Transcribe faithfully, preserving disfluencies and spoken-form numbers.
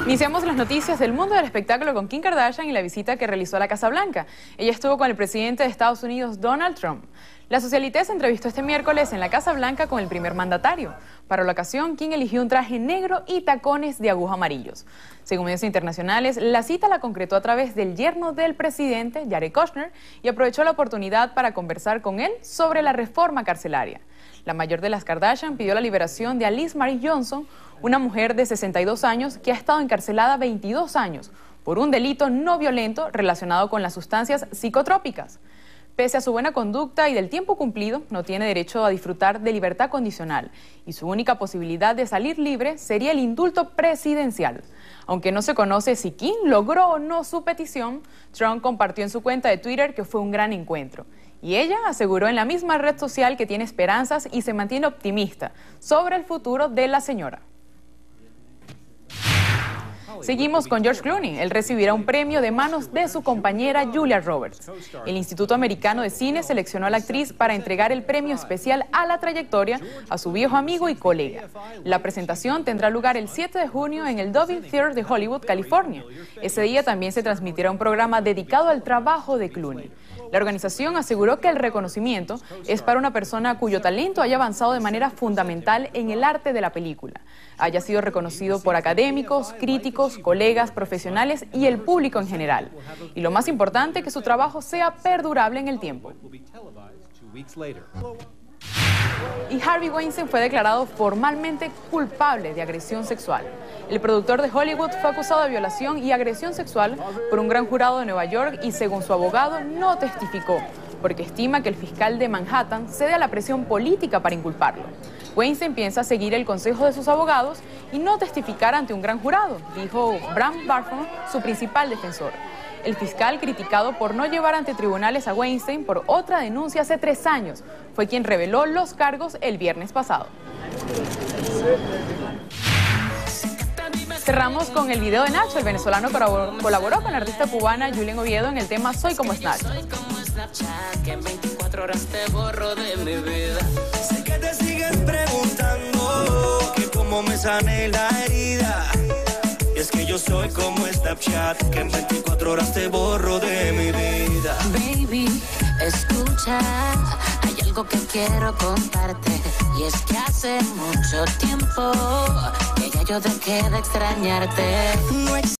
Iniciamos las noticias del mundo del espectáculo con Kim Kardashian y la visita que realizó a la Casa Blanca. Ella estuvo con el presidente de Estados Unidos, Donald Trump. La socialité se entrevistó este miércoles en la Casa Blanca con el primer mandatario. Para la ocasión, Kim eligió un traje negro y tacones de aguja amarillos. Según medios internacionales, la cita la concretó a través del yerno del presidente, Jared Kushner, y aprovechó la oportunidad para conversar con él sobre la reforma carcelaria. La mayor de las Kardashian pidió la liberación de Alice Marie Johnson, una mujer de sesenta y dos años que ha estado encarcelada veintidós años por un delito no violento relacionado con las sustancias psicotrópicas. Pese a su buena conducta y del tiempo cumplido, no tiene derecho a disfrutar de libertad condicional y su única posibilidad de salir libre sería el indulto presidencial. Aunque no se conoce si Kim logró o no su petición, Trump compartió en su cuenta de Twitter que fue un gran encuentro. Y ella aseguró en la misma red social que tiene esperanzas y se mantiene optimista sobre el futuro de la señora. Seguimos con George Clooney. Él recibirá un premio de manos de su compañera Julia Roberts. El Instituto Americano de Cine seleccionó a la actriz para entregar el premio especial a la trayectoria a su viejo amigo y colega. La presentación tendrá lugar el siete de junio en el Dolby Theatre de Hollywood, California. Ese día también se transmitirá un programa dedicado al trabajo de Clooney. La organización aseguró que el reconocimiento es para una persona cuyo talento haya avanzado de manera fundamental en el arte de la película. Haya sido reconocido por académicos, críticos, colegas, profesionales y el público en general. Y lo más importante, que su trabajo sea perdurable en el tiempo. Y Harvey Weinstein fue declarado formalmente culpable de agresión sexual. El productor de Hollywood fue acusado de violación y agresión sexual por un gran jurado de Nueva York y, según su abogado, no testificó, porque estima que el fiscal de Manhattan cede a la presión política para inculparlo. Weinstein piensa seguir el consejo de sus abogados y no testificar ante un gran jurado, dijo Bram Barford, su principal defensor. El fiscal, criticado por no llevar ante tribunales a Weinstein por otra denuncia hace tres años, fue quien reveló los cargos el viernes pasado. Cerramos con el video de Nacho. El venezolano colaboró, colaboró con la artista cubana Julen Oviedo en el tema Soy como Snatch. Que en veinticuatro horas te borro de mi vida. Sé que te siguen preguntando que cómo me sané la herida. Y es que yo soy como Snapchat, que en veinticuatro horas te borro de mi vida. Baby, escucha, hay algo que quiero contarte. Y es que hace mucho tiempo que ya yo dejé de extrañarte. No